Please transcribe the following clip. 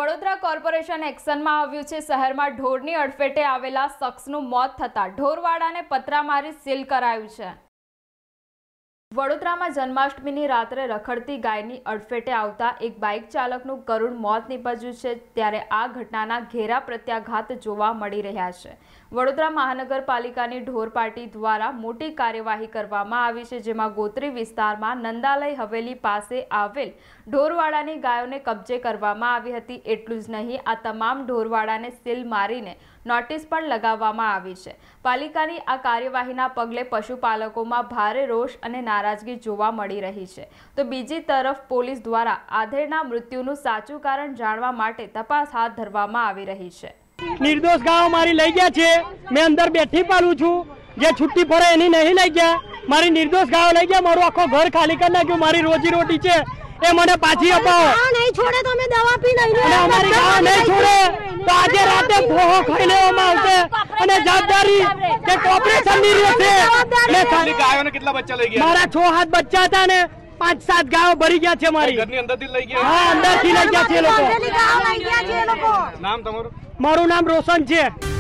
Vadodara corporation એક્શનમાં આવ્યું છે। શહેરમાં ઢોરની અડફેટે આવેલા શખ્સનું મોત થતા ઢોરવાડાને પતરા મારી સીલ કરાયું છે। વડોદરામાં જન્માષ્ટમીની રાત્રે રખડતી ગાયની અડફેટે આવતા એક બાઇક ચાલકનું કરુણ મોત નીપજ્યું છે, ત્યારે આ ઘટનાના ઘેરા પ્રત્યાઘાત જોવા મળી રહ્યા છે। વડોદરા મહાનગરપાલિકાની ઢોર પાર્ટી દ્વારા મોટી કાર્યવાહી કરવામાં આવી છે, જેમાં ગોત્રી વિસ્તારમાં નંદાલય હવેલી પાસે આવેલ ઢોરવાડાની ગાયોને કબજે કરવામાં આવી હતી। એટલું જ નહીં, આ તમામ ઢોરવાડાને સીલ મારીને નોટિસ પણ લગાવવામાં આવી છે। પાલિકાની આ કાર્યવાહીના પગલે પશુપાલકોમાં ભારે રોષ અને નારાજગી જોવા મળી રહી છે, તો બીજી તરફ પોલીસ દ્વારા આધેડના મૃત્યુનું સાચું કારણ જાણવા માટે તપાસ હાથ ધરવામાં આવી રહી છે। निर्दोष गायों मारी लई गया छे। मैं अंदर बैठी पालू छू, जे छुट्टी पड़े एनी नहीं लई गया। मारी निर्दोष गायों लई गया, मारो आखो घर खाली कर नाख्यो। मारी रोजी रोटी छे ए मने पाછી अपाओ। नहीं छोड़े तो हमें दवा पी नहीं અને અમારી ગાયો નહીં છોડે તો આજે રાતે ભોહો ખાઈ લેવામાં આવશે અને જવાબદારી કે કોર્પોરેશન ની રહેશે। કેટલી ગાયોને કેટલા બચ્ચા લઈ ગયા? મારા 6-7 બચ્ચા હતા ને 5-7 ગાયો ભરી ગયા છે મારી। ઘરની અંદરથી લઈ ગયા? હા, અંદરથી લઈ ગયા છે લોકો। નામ તમારું? મારું નામ રોશન છે।